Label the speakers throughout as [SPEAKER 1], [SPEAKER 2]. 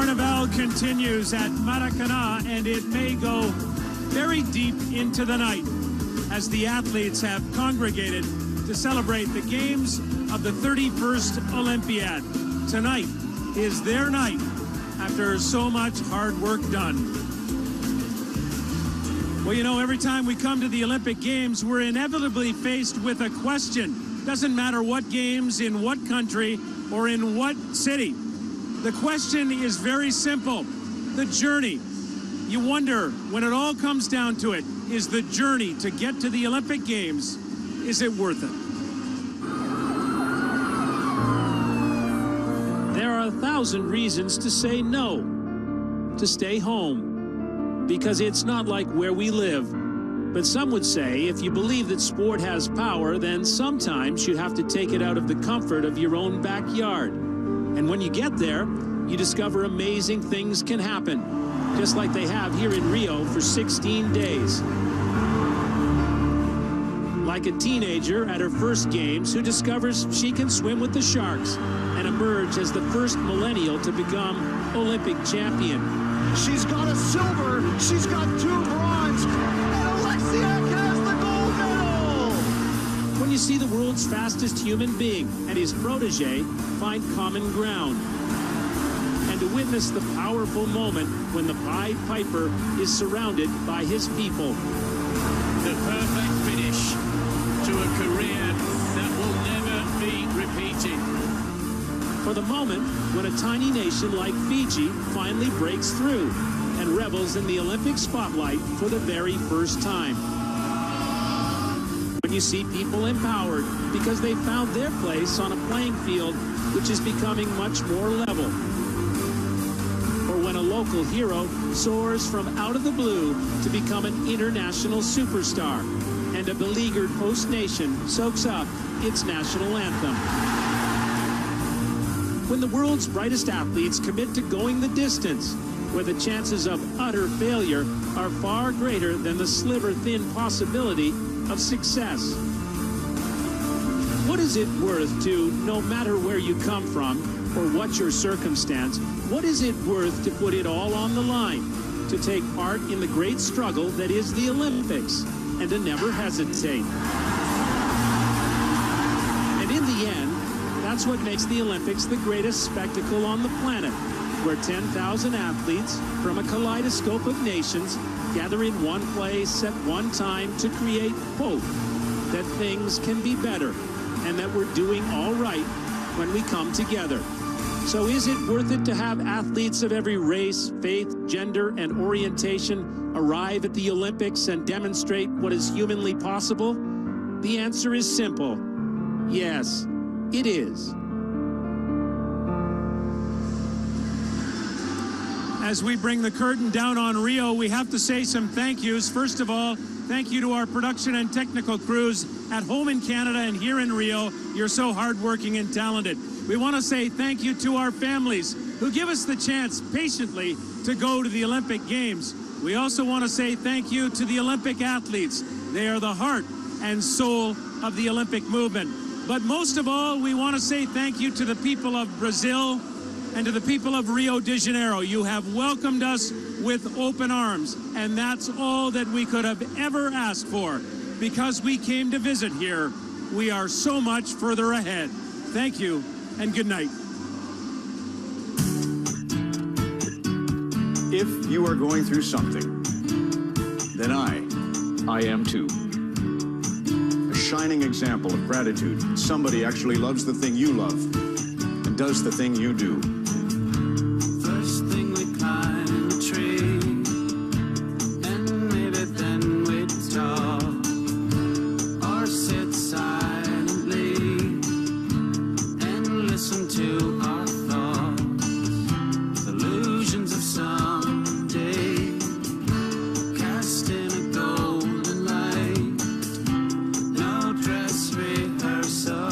[SPEAKER 1] carnival continues at Maracana, and it may go very deep into the night as the athletes have congregated to celebrate the games of the 31st Olympiad. Tonight is their night after so much hard work done. Well, you know, every time we come to the Olympic Games, we're inevitably faced with a question. Doesn't matter what games, in what country, or in what city. The question is very simple. The journey. You wonder, when it all comes down to it, is the journey to get to the Olympic Games, is it worth it? There are 1,000 reasons to say no, to stay home. Because it's not like where we live. But some would say if you believe that sport has power, then sometimes you have to take it out of the comfort of your own backyard. And when you get there, you discover amazing things can happen, just like they have here in Rio for 16 days. Like a teenager at her first games who discovers she can swim with the sharks and emerge as the first millennial to become Olympic champion.
[SPEAKER 2] She's got a silver, she's got 2 bronze, and Alexiak has the gold medal!
[SPEAKER 1] When you see the world's fastest human being and his protege find common ground, and to witness the powerful moment when the Pied Piper is surrounded by his people.
[SPEAKER 3] The perfect finish to a career that will never be repeated.
[SPEAKER 1] For the moment when a tiny nation like Fiji finally breaks through and revels in the Olympic spotlight for the very first time. When you see people empowered because they found their place on a playing field which is becoming much more level. Or when a local hero soars from out of the blue to become an international superstar and a beleaguered host nation soaks up its national anthem. When the world's brightest athletes commit to going the distance, where the chances of utter failure are far greater than the sliver-thin possibility of success. What is it worth to, no matter where you come from or what your circumstance, what is it worth to put it all on the line, to take part in the great struggle that is the Olympics, and to never hesitate? And in the end, that's what makes the Olympics the greatest spectacle on the planet, where 10,000 athletes from a kaleidoscope of nations gather in one place at one time to create hope that things can be better and that we're doing all right when we come together. So is it worth it to have athletes of every race, faith, gender, and orientation arrive at the Olympics and demonstrate what is humanly possible? The answer is simple. Yes. It is. As we bring the curtain down on Rio, we have to say some thank yous. First of all, thank you to our production and technical crews at home in Canada and here in Rio. You're so hardworking and talented. We want to say thank you to our families who give us the chance patiently to go to the Olympic Games. We also want to say thank you to the Olympic athletes. They are the heart and soul of the Olympic movement. But most of all, we want to say thank you to the people of Brazil and to the people of Rio de Janeiro. You have welcomed us with open arms, and that's all that we could have ever asked for. Because we came to visit here, we are so much further ahead. Thank you, and good night.
[SPEAKER 4] If you are going through something, then I am too. Shining example of gratitude. Somebody actually loves the thing you love and does the thing you do.
[SPEAKER 5] First thing we climb a tree, and maybe then we'd talk or sit silently and listen to our thoughts, illusions of someday cast in a golden light. Dress rehearsal,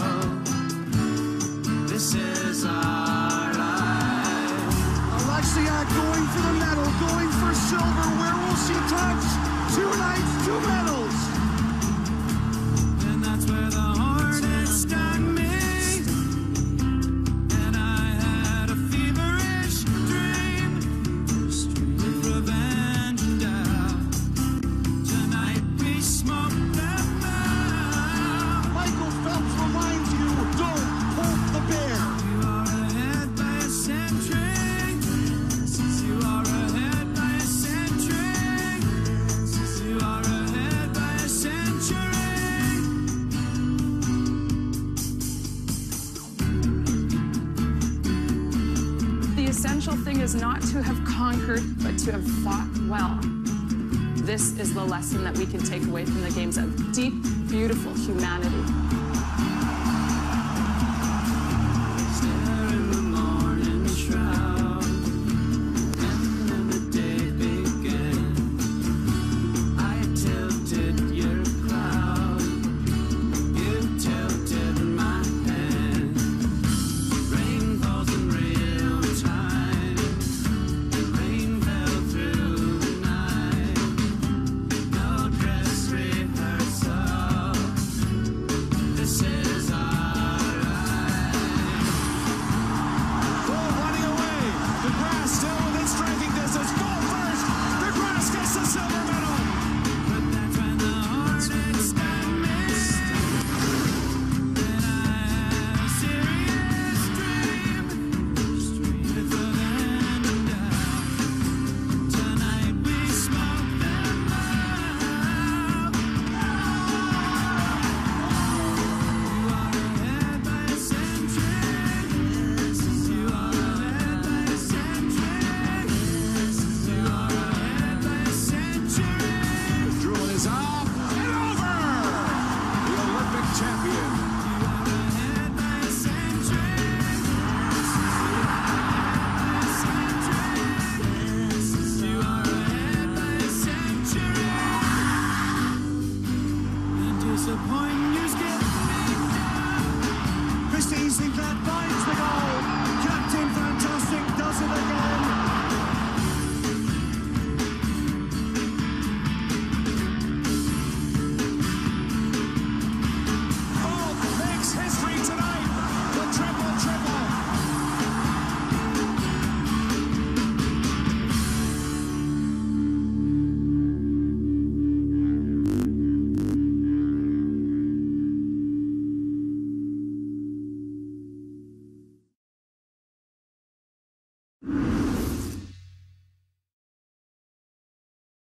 [SPEAKER 5] this is our life.
[SPEAKER 2] Alexiak going for the medal, going for silver. Where will she touch? 2 nights, 2 medals.
[SPEAKER 5] And that's where the hornet stung me, and I had a feverish dream
[SPEAKER 6] essential thing is not to have conquered, but to have fought well. This is the lesson that we can take away from the games of deep, beautiful humanity.